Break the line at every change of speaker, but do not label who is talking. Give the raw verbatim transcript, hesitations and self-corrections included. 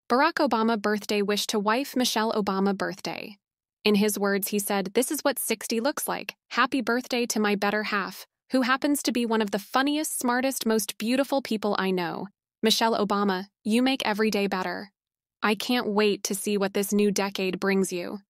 Barack Obama birthday wish to wife Michelle Obama birthday. In his words, he said, "This is what sixty looks like. Happy birthday to my better half, who happens to be one of the funniest, smartest, most beautiful people I know. Michelle Obama, you make every day better. I can't wait to see what this new decade brings you."